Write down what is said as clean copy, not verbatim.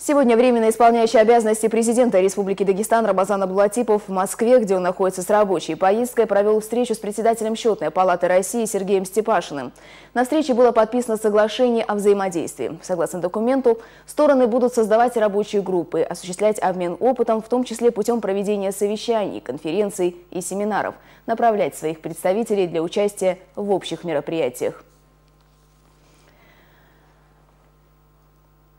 Сегодня временно исполняющий обязанности президента Республики Дагестан Рамазан Абдулатипов в Москве, где он находится с рабочей поездкой, провел встречу с председателем Счетной палаты России Сергеем Степашиным. На встрече было подписано соглашение о взаимодействии. Согласно документу, стороны будут создавать рабочие группы, осуществлять обмен опытом, в том числе путем проведения совещаний, конференций и семинаров, направлять своих представителей для участия в общих мероприятиях.